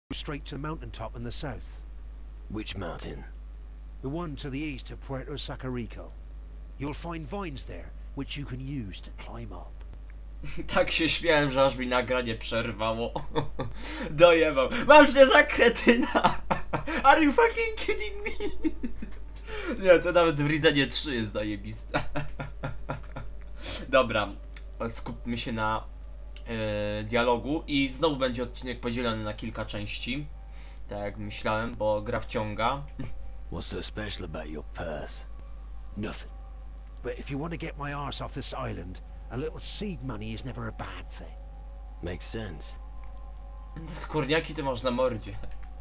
Straight to the mountain top in the south. Which mountain? The one to the east of Puerto Sacarico. You'll find vines there, which you can use to climb up. Tak się śmiałem, że aż mi nagranie przerwało. Dojebał. Masz mnie za kretyna! Are you fucking kidding me? Nie, to nawet w Rizenie 3 jest zajebiste. Dobra, skupmy się na dialogu i znowu będzie odcinek podzielony na kilka części. Tak jak myślałem, bo gra wciąga. What's so special about your purse? Nothing. But if you want to get my arse off this island, a little seed money is never a bad thing. Makes sense. Skórniaki ty masz na mordzie.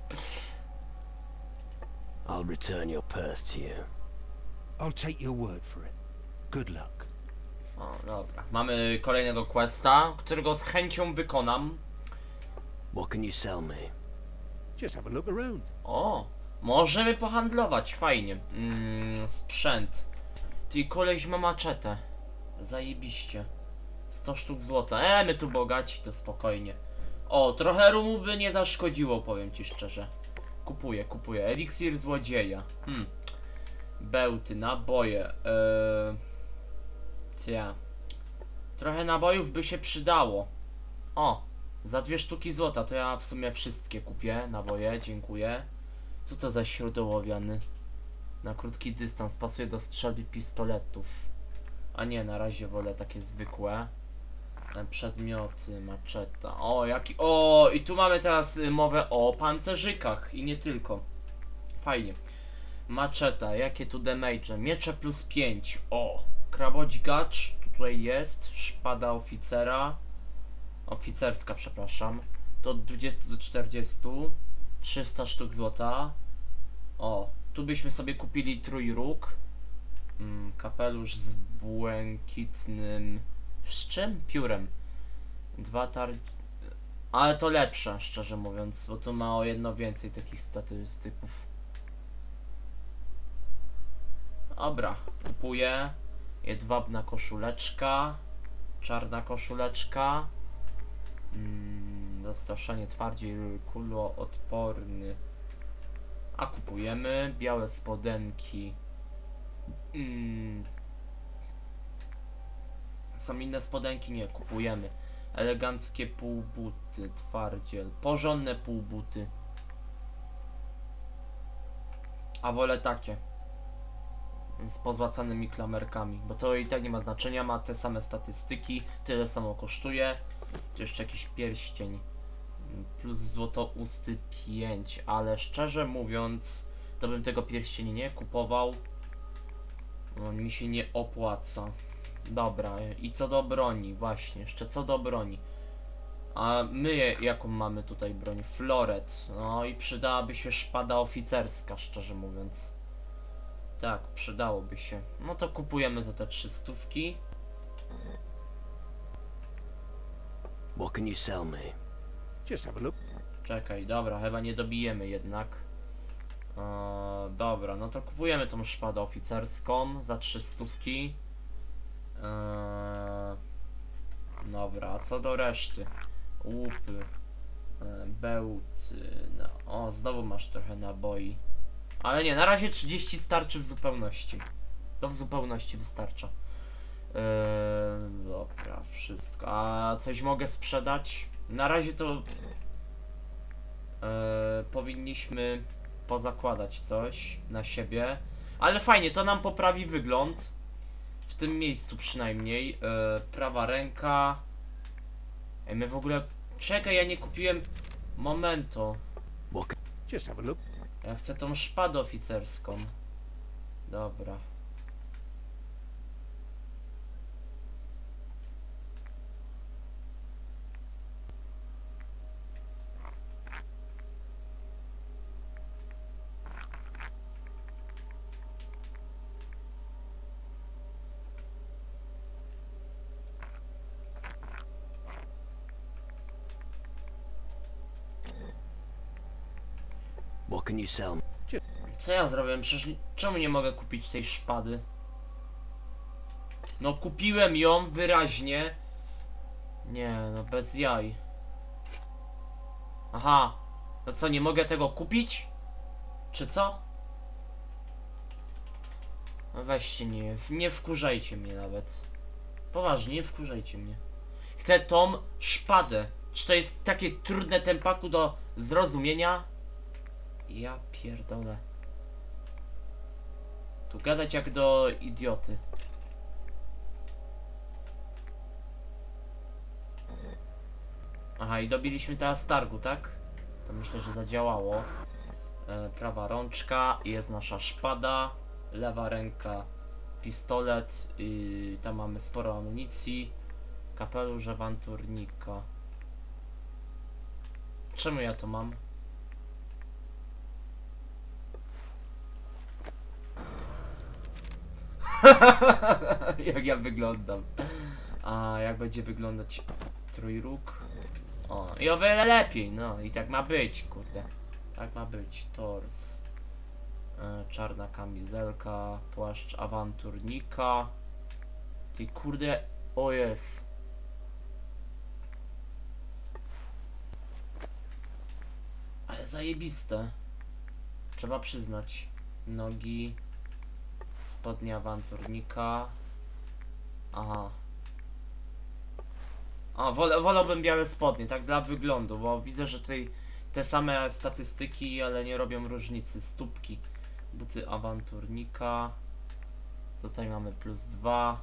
I'll return your purse to you. I'll take your word for it. Good luck. O, dobra. Mamy kolejnego questa, którego z chęcią wykonam. What can you sell me? Just have a look around. O, możemy pohandlować, fajnie. Sprzęt. Ty koleś ma maczetę. Zajebiście. 100 sztuk złota. My tu bogaci, to spokojnie. O, trochę rumu by nie zaszkodziło, powiem ci szczerze. Kupuję. Eliksir złodzieja. Bełty, naboje. Trochę nabojów by się przydało. O, za 2 sztuki złota, to ja w sumie wszystkie kupię. Naboje, dziękuję. Co to za śródeł owiany? Na krótki dystans, pasuje do strzelby pistoletów. A nie, na razie wolę takie zwykłe. Przedmioty, maczeta. O, jaki... O, i tu mamy teraz mowę o pancerzykach i nie tylko. Fajnie. Maczeta, jakie tu damage? Miecze plus 5. O, krabodźgacz tutaj jest. Szpada oficera. Oficerska, przepraszam. To od 20 do 40. 300 sztuk złota. O, tu byśmy sobie kupili trójróg. Kapelusz z błękitnym... Z czym? Piórem. 2 Ale to lepsze, szczerze mówiąc, bo tu ma o jedno więcej takich statystyków. Dobra, kupuję. Jedwabna koszuleczka. Czarna koszuleczka. Zastraszanie twardziej, kuloodporny. A kupujemy. Białe spodenki. Są inne spodenki? Nie, kupujemy. Eleganckie półbuty, twardziel. Porządne półbuty. A wolę takie. Z pozłacanymi klamerkami. Bo to i tak nie ma znaczenia. Ma te same statystyki. Tyle samo kosztuje. Tu jeszcze jakiś pierścień. Plus złotousty 5. Ale szczerze mówiąc, to bym tego pierścienia nie kupował. On mi się nie opłaca. Dobra, i co do broni, właśnie, jeszcze co do broni. A my jaką mamy tutaj broń? Floret. No i przydałaby się szpada oficerska, szczerze mówiąc. Tak, przydałoby się. No to kupujemy za te 300. What can you sell me? Just have a look. Czekaj, dobra, chyba nie dobijemy jednak. Dobra, no to kupujemy tą szpadę oficerską za 300. Dobra, a co do reszty? Łupy, bełty, no. O, znowu masz trochę naboi. Ale nie, na razie 30 starczy w zupełności. To w zupełności wystarcza. Dobra, wszystko. A coś mogę sprzedać? Na razie to powinniśmy pozakładać coś na siebie. Ale fajnie, to nam poprawi wygląd. W tym miejscu przynajmniej. Prawa ręka. Ej, my w ogóle... Czekaj, ja nie kupiłem... Momento. Just have a look. Ja chcę tą szpadę oficerską. Dobra. What can you sell me? Co ja zrobiłem? Przecież czemu nie mogę kupić tej szpady? No kupiłem ją wyraźnie. Nie, no bez jaj. Aha. No co, nie mogę tego kupić? Czy co? No weźcie, nie wkurzajcie mnie nawet. Poważnie, nie wkurzajcie mnie. Chcę tą szpadę. Czy to jest takie trudne tempaku do zrozumienia? Ja pierdolę. Tu gadać jak do idioty. Aha, i dobiliśmy teraz targu, tak? To myślę, że zadziałało. Prawa rączka, jest nasza szpada. Lewa ręka, pistolet. I tam mamy sporo amunicji. Kapelusz awanturnika. Czemu ja to mam? Jak ja wyglądam. A jak będzie wyglądać trójróg? O, i o wiele lepiej, no i tak ma być, kurde. Tak ma być, tors. Czarna kamizelka, płaszcz awanturnika. Ty kurde, o jest. Ale zajebiste. Trzeba przyznać. Nogi. Spodnie awanturnika. Aha. A, wolałbym białe spodnie, tak dla wyglądu, bo widzę, że tutaj te same statystyki, ale nie robią różnicy. Stópki. Buty awanturnika. Tutaj mamy +2.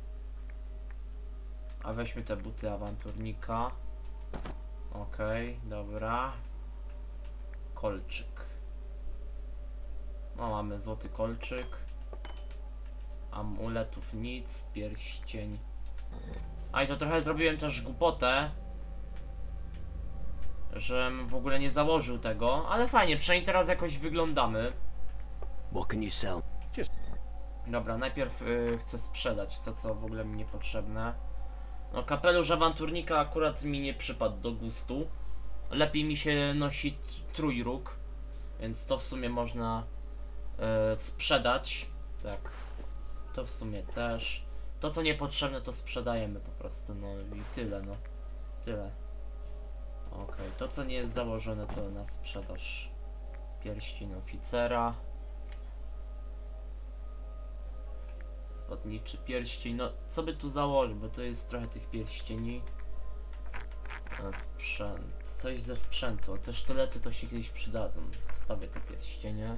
A weźmy te buty awanturnika. Okej, dobra. Kolczyk. No, mamy złoty kolczyk. Amuletów nic, pierścień. A i to trochę zrobiłem też głupotę, żem w ogóle nie założył tego, ale fajnie, przynajmniej teraz jakoś wyglądamy. What can you sell? Dobra, najpierw chcę sprzedać to, co w ogóle mi niepotrzebne. No, kapelusz awanturnika akurat mi nie przypadł do gustu. Lepiej mi się nosi trójróg, więc to w sumie można sprzedać. Tak, to w sumie też. To, co niepotrzebne, to sprzedajemy po prostu, no i tyle, no. Tyle. Okej, to, co nie jest założone, to na sprzedaż. Pierścień oficera. Spotniczy pierścień, no co by tu założyć, bo to jest trochę tych pierścieni. Sprzęt, coś ze sprzętu, te sztylety to się kiedyś przydadzą. Stawię te pierścienie.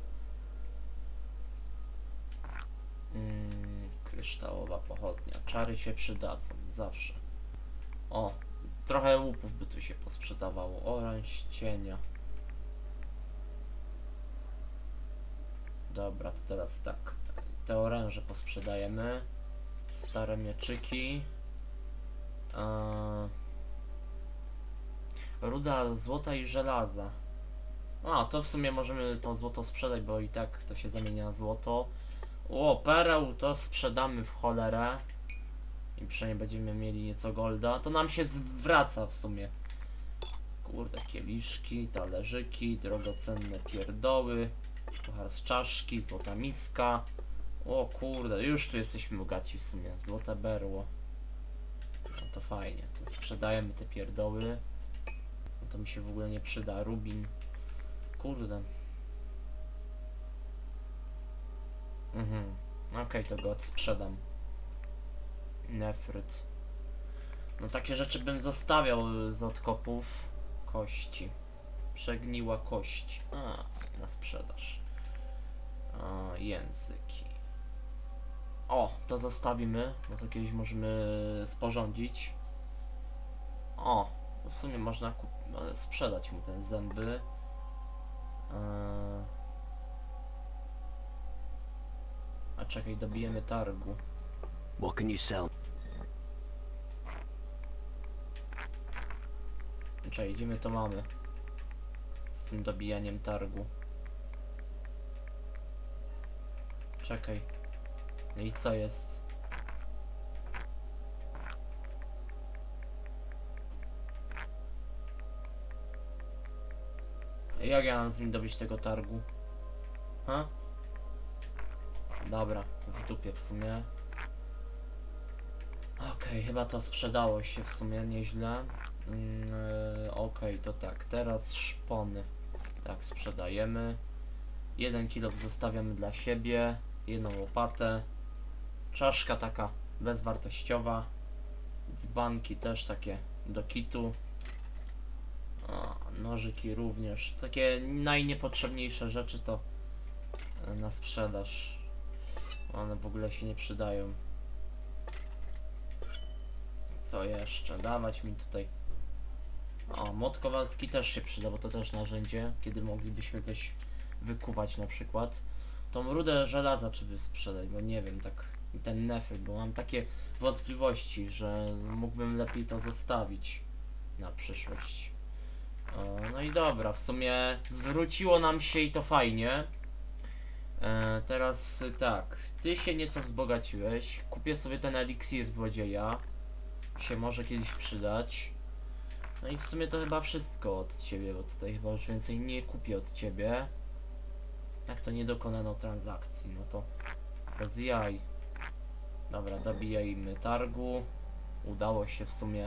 Kryształowa pochodnia, czary się przydadzą, zawsze. O, trochę łupów by tu się posprzedawało, oręż cienia. Dobra, to teraz tak, te oręże posprzedajemy. Stare mieczyki. Ruda złota i żelaza. A, to w sumie możemy to złoto sprzedać, bo i tak to się zamienia na złoto. O, pereł to sprzedamy w cholerę. I przynajmniej będziemy mieli nieco golda. To nam się zwraca w sumie. Kurde, kieliszki, talerzyki, drogocenne pierdoły. Puchar z czaszki, złota miska. O kurde, już tu jesteśmy bogaci w sumie. Złote berło. No to fajnie, to sprzedajemy te pierdoły. No to mi się w ogóle nie przyda. Rubin. Kurde. Okej, to go odsprzedam. Nefryt. No takie rzeczy bym zostawiał z odkopów. Kości. Przegniła kość. A, na sprzedaż. Języki. O, to zostawimy, bo to kiedyś możemy sporządzić. O, w sumie można sprzedać mu te zęby. A czekaj, dobijemy targu. What can you sell? Czekaj, idziemy to mamy. Z tym dobijaniem targu. Czekaj. No i co jest? Jak ja mam z nim dobić tego targu? Ha? Dobra, w dupie w sumie. Okej, chyba to sprzedało się w sumie nieźle. Okej, to tak, teraz szpony. Tak, sprzedajemy. 1 kilo zostawiamy dla siebie. 1 łopatę. Czaszka taka bezwartościowa. Dzbanki też takie do kitu. Nożyki również. Takie najniepotrzebniejsze rzeczy to na sprzedaż. One w ogóle się nie przydają. Co jeszcze? Dawać mi tutaj. O, młot kowalski też się przyda, bo to też narzędzie, kiedy moglibyśmy coś wykuwać na przykład. Tą rudę żelaza trzeba sprzedać, bo nie wiem, tak ten nefryt, bo mam takie wątpliwości, że mógłbym lepiej to zostawić na przyszłość. No i dobra, w sumie zwróciło nam się i to fajnie. Teraz tak, ty się nieco wzbogaciłeś. Kupię sobie ten eliksir złodzieja. Się może kiedyś przydać. No i w sumie to chyba wszystko od ciebie, bo tutaj chyba już więcej nie kupię od ciebie. Jak to nie dokonano transakcji, no to bez jaj. Dobra, dobijajmy targu. Udało się w sumie.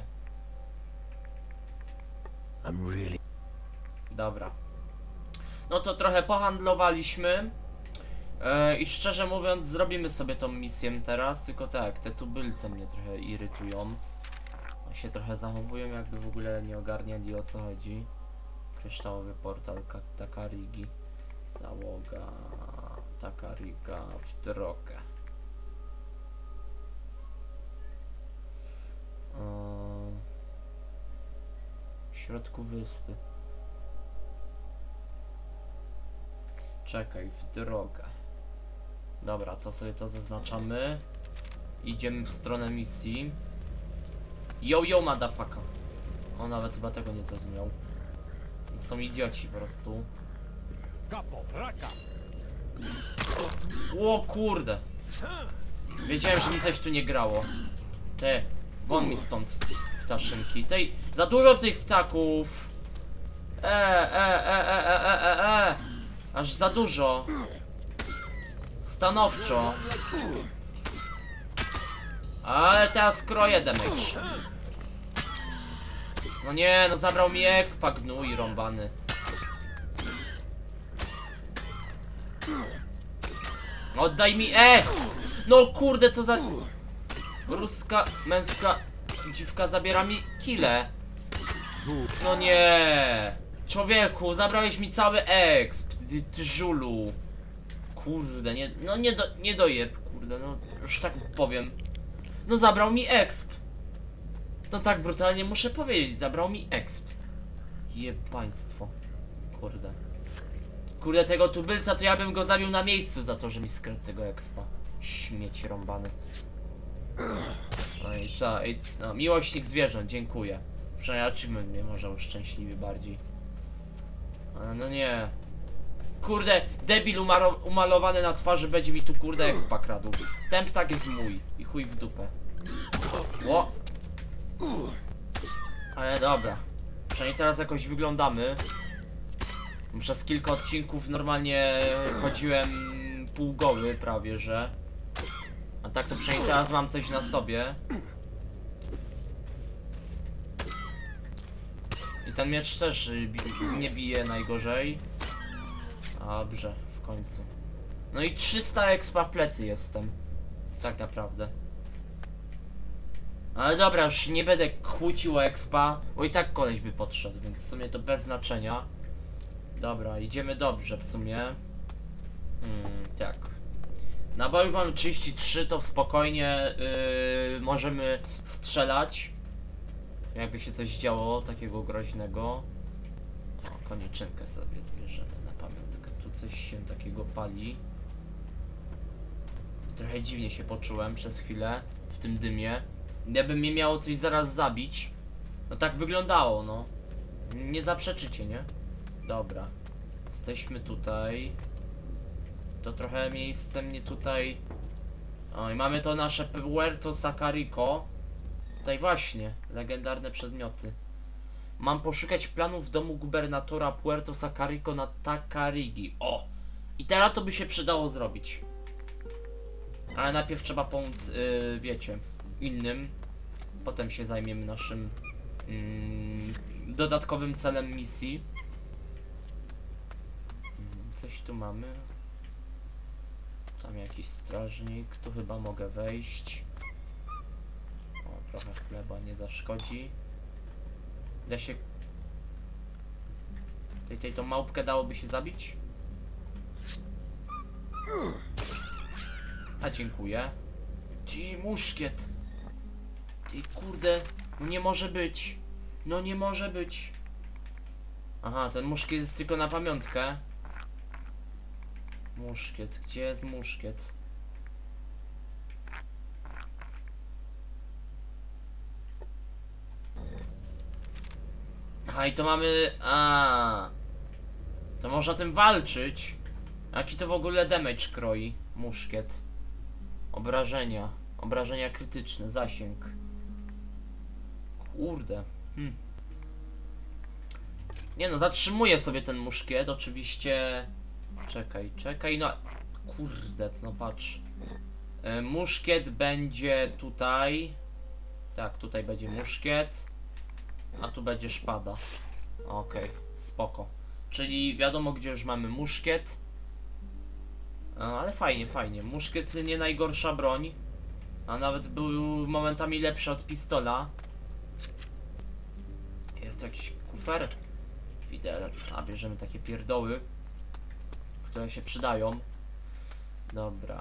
Dobra. No to trochę pohandlowaliśmy. I szczerze mówiąc zrobimy sobie tą misję teraz. Tylko tak, te tubylce mnie trochę irytują. Się trochę zachowują, jakby w ogóle nie ogarniali, o co chodzi. Kryształowy portal Takarigi. Załoga Takariga w drogę. W środku wyspy. Czekaj, w drogę. Dobra, to sobie to zaznaczamy. Idziemy w stronę misji. Yo, motherfucker. On nawet chyba tego nie zrozumiał. Są idioci po prostu. O kurde. Wiedziałem, że mi coś tu nie grało. Te, won mi stąd, ptaszynki. Tej, za dużo tych ptaków. Aż za dużo. Stanowczo. Ale teraz kroję damage. No nie, no zabrał mi expa, gnój rąbany. Oddaj mi No kurde, co za... Ruska, męska dziwka zabiera mi kile. No nie. Człowieku, zabrałeś mi cały exp, ty żulu. Kurde, nie, no nie dojeb, kurde, no już tak powiem. No zabrał mi exp. No tak brutalnie muszę powiedzieć, zabrał mi exp. Jebaństwo. Kurde. Kurde, tego tubylca to ja bym go zabił na miejscu za to, że mi skradł tego expa. Śmieć rąbany. No i co? No, miłośnik zwierząt, dziękuję. Przynajmniej achievement mnie może uszczęśliwi bardziej. No nie. Kurde, debil umalowany na twarzy będzie mi tu kurde expa kradł. Ten ptak jest mój i chuj w dupę. Ło. Ale dobra. Przynajmniej teraz jakoś wyglądamy. Przez kilka odcinków normalnie chodziłem półgoły prawie, że. A tak to przynajmniej teraz mam coś na sobie. I ten miecz też nie bije najgorzej. Dobrze, w końcu. No i 300 expa w plecy jestem. Tak naprawdę. Ale dobra, już nie będę kłócił o expa, bo i tak koleś by podszedł, więc w sumie to bez znaczenia. Dobra, idziemy dobrze w sumie. Tak. Nabojów mamy 33, to spokojnie możemy strzelać. Jakby się coś działo takiego groźnego. O, koniczynkę sobie zbierzemy na pamiątkę. Tu coś się takiego pali. Trochę dziwnie się poczułem przez chwilę w tym dymie. Gdyby mnie miało coś zaraz zabić. No tak wyglądało, no. Nie zaprzeczycie, nie? Dobra. Jesteśmy tutaj. To trochę miejsce mnie tutaj... O, i mamy to nasze Puerto Sacariko. Tutaj właśnie, legendarne przedmioty. Mam poszukać planów w domu gubernatora Puerto Sacariko na Takarigi. O! I teraz to by się przydało zrobić. Ale najpierw trzeba pomóc, wiecie, innym. Potem się zajmiemy naszym dodatkowym celem misji. Coś tu mamy. Tam jakiś strażnik. Tu chyba mogę wejść. O, trochę chleba nie zaszkodzi. Da się... Tą małpkę dałoby się zabić? A dziękuję. Ty, muszkiet. Ty, kurde. No nie może być. No nie może być. Aha, ten muszkiet jest tylko na pamiątkę. Muszkiet. Gdzie jest muszkiet? Aha, i to mamy... To można tym walczyć. Jaki to w ogóle damage kroi? Muszkiet. Obrażenia. Obrażenia krytyczne. Zasięg. Kurde. Nie no, zatrzymuję sobie ten muszkiet. Oczywiście... Czekaj. No... Kurde, no patrz. Muszkiet będzie tutaj. Tak, tutaj będzie muszkiet. A tu będzie szpada. Okej, spoko. Czyli wiadomo, gdzie już mamy muszkiet. Ale fajnie. Muszkiet nie najgorsza broń. A nawet był momentami lepszy od pistola. Jest jakiś kufer. Widelec. A bierzemy takie pierdoły, które się przydają. Dobra.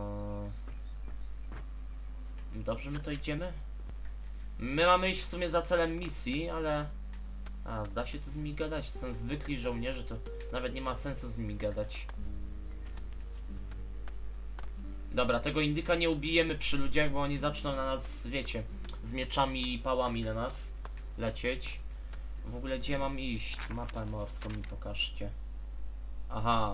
Dobrze my to idziemy? My mamy iść w sumie za celem misji, ale... zda się to z nimi gadać. To są zwykli żołnierze, to nawet nie ma sensu z nimi gadać. Dobra, tego indyka nie ubijemy przy ludziach, bo oni zaczną na nas, wiecie, z mieczami i pałami na nas lecieć. W ogóle gdzie mam iść? Mapę morską mi pokażcie. Aha.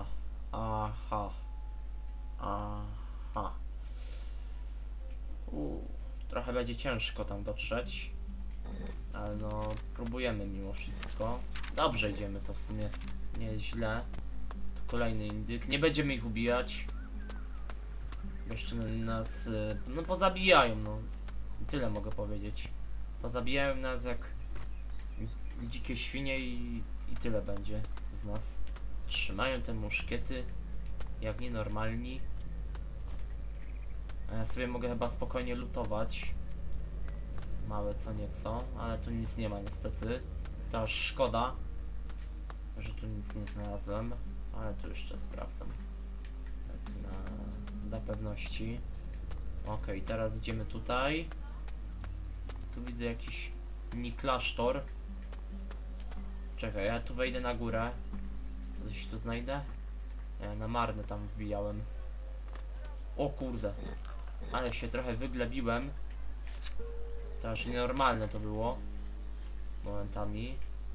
Trochę będzie ciężko tam dotrzeć. Ale no, próbujemy mimo wszystko. Dobrze idziemy, to w sumie nie jest źle. To kolejny indyk. Nie będziemy ich ubijać. Jeszcze nas, no pozabijają, no. Tyle mogę powiedzieć. Pozabijają nas jak dzikie świnie i tyle będzie z nas. Trzymają te muszkiety jak nienormalni. A ja sobie mogę chyba spokojnie lutować. Małe co nieco, ale tu nic nie ma niestety. To aż szkoda, że tu nic nie znalazłem, ale tu jeszcze sprawdzam. Tak dla pewności. Okej, teraz idziemy tutaj. Tu widzę jakiś mini klasztor. Czekaj, ja tu wejdę na górę. Coś tu znajdę? Nie, na marne tam wbijałem. O kurde. Ale się trochę wyglebiłem. To aż nienormalne to było. Momentami.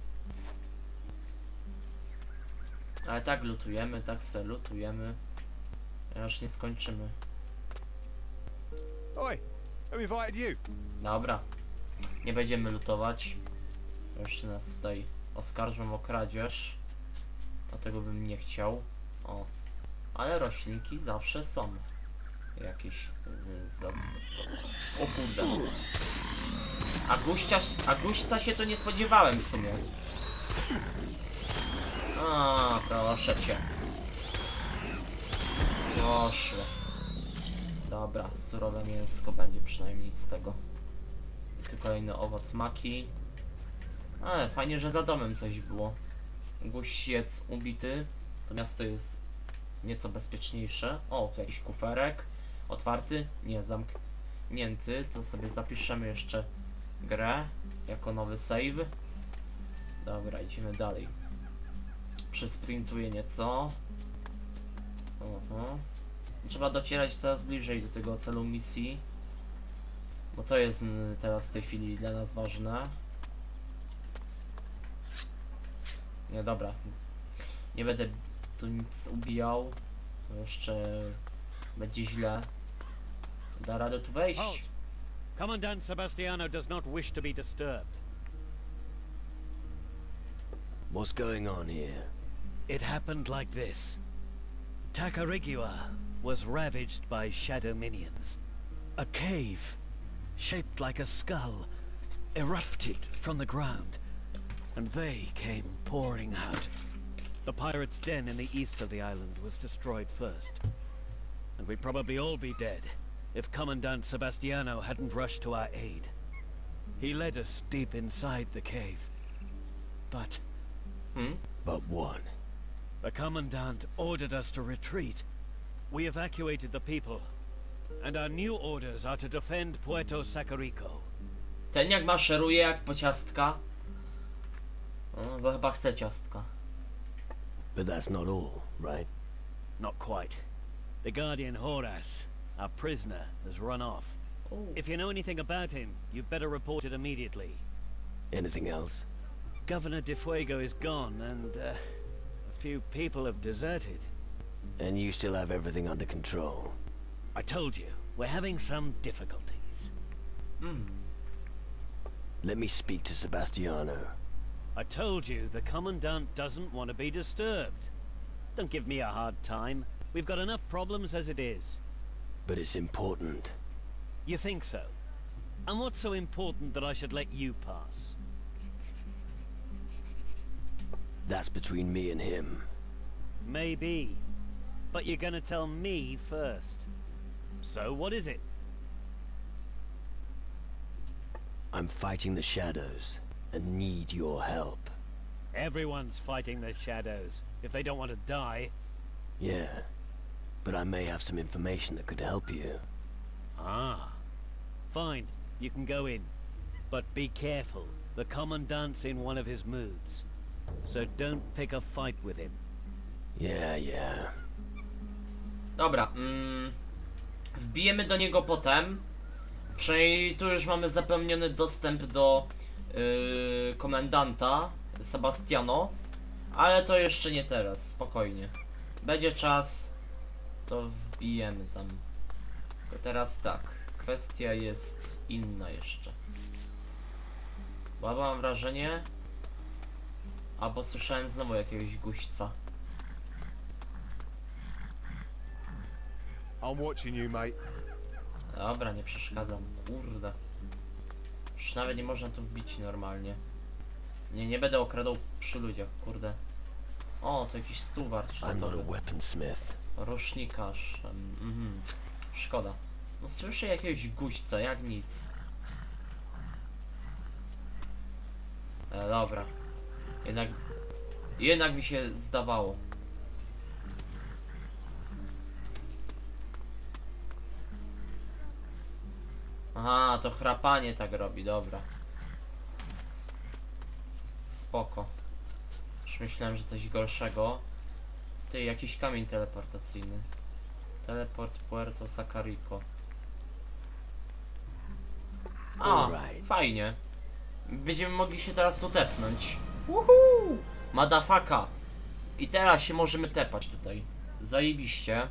Ale tak lutujemy, tak se lutujemy. Aż nie skończymy. Oi, who invited you? Dobra. Nie będziemy lutować. Jeszcze nas tutaj oskarżą o kradzież. Dlatego bym nie chciał. O. Ale roślinki zawsze są. Jakieś... O kurde. A guźca się to nie spodziewałem w sumie. Proszę cię. Proszę. Dobra, surowe mięsko będzie przynajmniej z tego. I tu kolejny owoc maki. Ale fajnie, że za domem coś było. Guźciec ubity. To miasto jest nieco bezpieczniejsze. O, tu jakiś kuferek. Otwarty? Nie, zamknięty. To sobie zapiszemy jeszcze grę jako nowy save. Dobra, idziemy dalej. Przesprintuję nieco. Trzeba docierać coraz bliżej do tego celu misji, bo to jest teraz w tej chwili dla nas ważne. Nie, dobra. Nie będę tu nic ubijał. To jeszcze będzie źle. Da radę tu wejść. Halt. Commandant Sebastiano does not wish to be disturbed. What's going on here? It happened like this. Tacarigua was ravaged by shadow minions. A cave, shaped like a skull, erupted from the ground, and they came pouring out. The pirates' den in the east of the island was destroyed first, and we'd probably all be dead if Commandant Sebastiano hadn't rushed to our aid. He led us deep inside the cave, but But what? the Commandant ordered us to retreat. We evacuated the people, and our new orders are to defend Puerto Sacarico. Ten jak maszeruje jak po ciastka. No, bo chyba chce ciastka. But that's not all, right? Not quite. The Guardian Horace, our prisoner, has run off. O, If you know anything about him, you'd better report it immediately. Anything else? Governor De Fuego is gone, and a few people have deserted. And you still have everything under control? I told you, we're having some difficulties. Let me speak to Sebastiano. I told you the Commandant doesn't want to be disturbed. Don't give me a hard time. We've got enough problems as it is. But it's important. You think so? And what's so important that I should let you pass? That's between me and him. Maybe. But you're gonna tell me first. So what is it? I'm fighting the shadows and need your help. Everyone's fighting the shadows, if they don't want to die. Yeah. But I may have some information that could help you. Ah. Fine, you can go in. But be careful, the Commandant's in one of his moods. So don't pick a fight with him. Yeah. dobra, wbijemy do niego potem. Przynajmniej tu już mamy zapewniony dostęp do komendanta Sebastiano. Ale to jeszcze nie teraz, spokojnie. Będzie czas, to wbijemy tam. Tylko teraz tak, kwestia jest inna jeszcze. Bo mam wrażenie... Albo słyszałem znowu jakiegoś guźca. I'm watching you, mate. Dobra, nie przeszkadzam, kurde. Już nawet nie można tu wbić normalnie. Nie będę okradał przy ludziach, kurde. O, to jakiś stół I'm not a warsztatowy. weaponsmith. Rusznikarz. Szkoda. No słyszę jakiegoś guźca, jak nic. Dobra. Jednak mi się zdawało. Aha, to chrapanie tak robi, dobra. Spoko. Już myślałem, że coś gorszego. Ty, jakiś kamień teleportacyjny. Teleport Puerto Sacarico. A, Alright. fajnie. Będziemy mogli się teraz tu tepnąć. Woohoo! Madafaka! I teraz się możemy tepać tutaj. Zajebiście.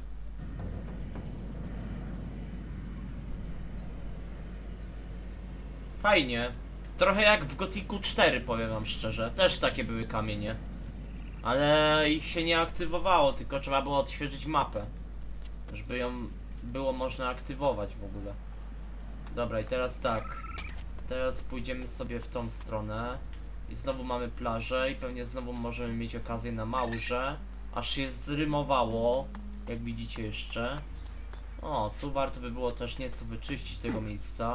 Fajnie. Trochę jak w Gothicu 4, powiem wam szczerze. Też takie były kamienie. Ale ich się nie aktywowało, tylko trzeba było odświeżyć mapę. Żeby ją było można aktywować w ogóle. Dobra, i teraz tak. Teraz pójdziemy sobie w tą stronę. I znowu mamy plażę i pewnie znowu możemy mieć okazję na małże. Aż się zrymowało. Jak widzicie jeszcze. O, tu warto by było też nieco wyczyścić tego miejsca.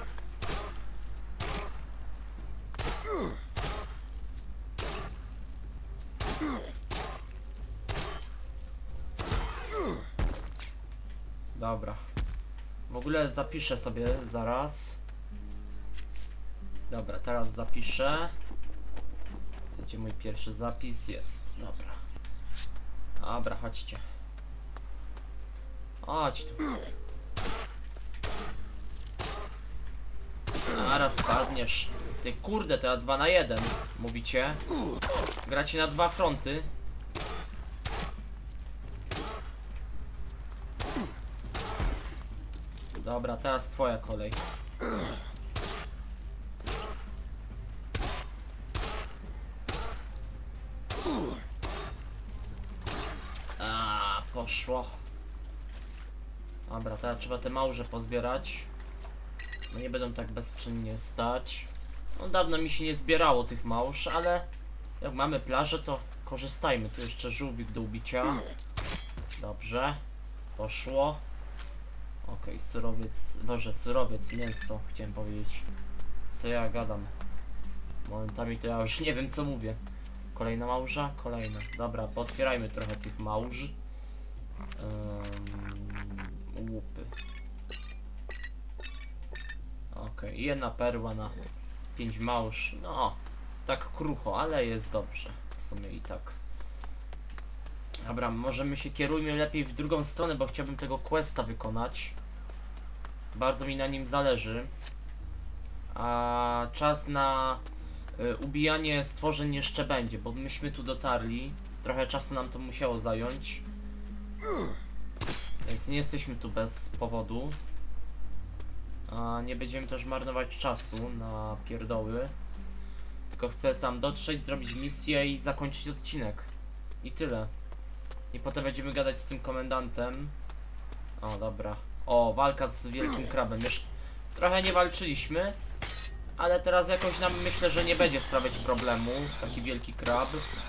Dobra. W ogóle zapiszę sobie zaraz. Dobra, teraz zapiszę. Gdzie mój pierwszy zapis jest? Dobra. Dobra, chodźcie. Chodź tu. Zaraz spadniesz. Ty kurde, to ja 2 na 1. Mówicie? Gracie na 2 fronty. Dobra, teraz twoja kolej. A, poszło. Dobra, teraz trzeba te małże pozbierać. No nie będą tak bezczynnie stać. No dawno mi się nie zbierało tych małż, ale jak mamy plażę, to korzystajmy. Tu jeszcze żółwik do ubicia. Dobrze. Poszło. Okej, surowiec, boże, surowiec, mięso, chciałem powiedzieć. Co ja gadam? Momentami to ja już nie wiem, co mówię. Kolejna małża? Kolejna. Dobra, pootwierajmy trochę tych małż. Łupy. Okej, jedna perła na 5 małż. No, tak krucho, ale jest dobrze. W sumie i tak. Dobra, może my się kierujmy lepiej w drugą stronę, bo chciałbym tego questa wykonać. Bardzo mi na nim zależy. A czas na ubijanie stworzeń jeszcze będzie, bo myśmy tu dotarli. Trochę czasu nam to musiało zająć. Więc nie jesteśmy tu bez powodu. A nie będziemy też marnować czasu na pierdoły. Tylko chcę tam dotrzeć, zrobić misję i zakończyć odcinek. I tyle. I potem będziemy gadać z tym komendantem. O, dobra. O, walka z wielkim krabem. Już trochę nie walczyliśmy, ale teraz jakoś nam myślę, że nie będzie sprawiać problemu. Taki wielki krab.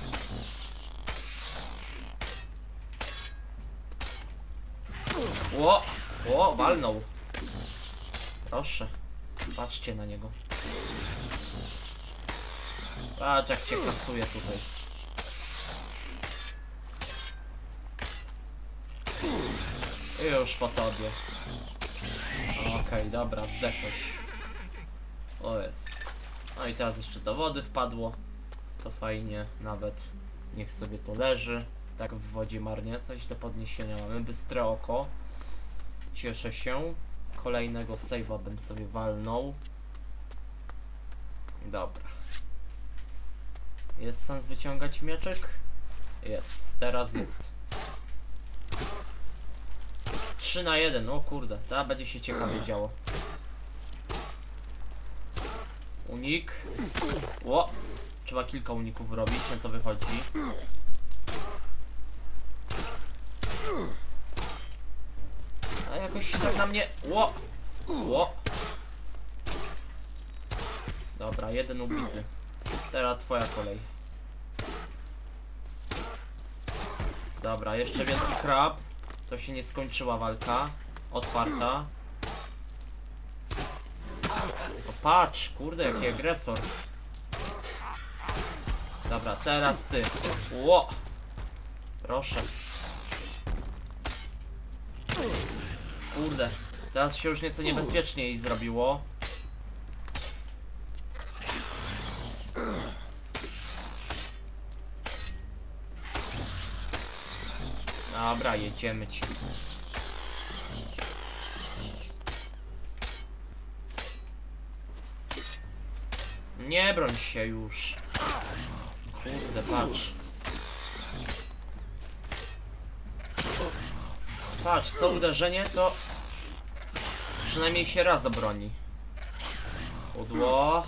Ło, walnął. Proszę. Patrzcie na niego. Patrz jak cię kasuje tutaj. Już po tobie. Okej, dobra, zdechłeś. O jest. No i teraz jeszcze do wody wpadło. To fajnie, nawet niech sobie to leży. Tak w wodzie marnie, coś do podniesienia mamy. Bystre oko. Cieszę się. Kolejnego save'a bym sobie walnął. Dobra. Jest sens wyciągać mieczek? Jest, teraz jest. 3 na 1, o kurde, teraz będzie się ciekawie działo. Unik. Ło! Trzeba kilka uników robić, na to wychodzi. A jakoś tak na mnie... Ło! Ło! Dobra, jeden ubity. Teraz twoja kolej. Dobra, jeszcze wielki krab. To się nie skończyła walka. Otwarta. O patrz, kurde, jaki agresor. Dobra, teraz ty. Ło! Proszę. Kurde, teraz się już nieco niebezpieczniej zrobiło. Dobra, jedziemy ci. Nie broń się już. Kurde, patrz. Patrz, co uderzenie to przynajmniej się raz obroni. Pudło.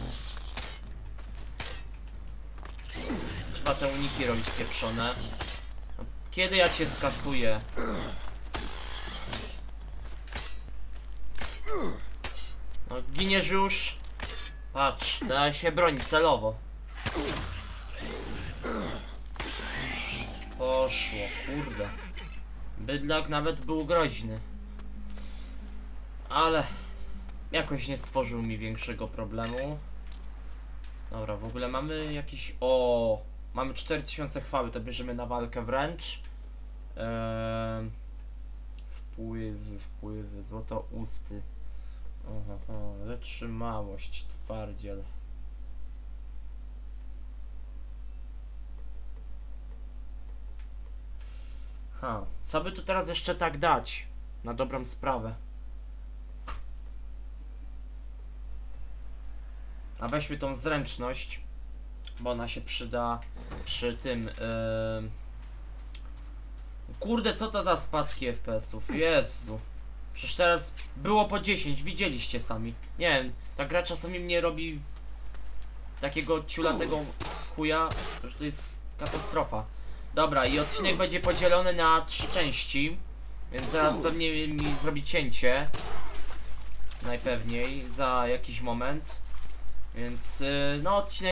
Trzeba te uniki robić pieprzone. Kiedy ja cię skasuję? No giniesz już. Patrz, teraz się broni celowo. Poszło, kurde. Bydlak nawet był groźny. Ale jakoś nie stworzył mi większego problemu. Dobra, w ogóle mamy jakiś... O, mamy 4000 chwały, to bierzemy na walkę wręcz. Wpływy, złotousty. Oho, wytrzymałość, twardziel. Co by tu teraz jeszcze tak dać? Na dobrą sprawę. A weźmy tą zręczność, bo ona się przyda przy tym. Kurde, co to za spadki FPS-ów? Jezu. Przecież teraz było po 10, widzieliście sami. Nie wiem, ta gra czasami mnie robi takiego ciulatego chuja, że to jest katastrofa. Dobra, i odcinek będzie podzielony na 3 części, więc zaraz pewnie mi zrobi cięcie. Najpewniej, za jakiś moment. Więc no odcinek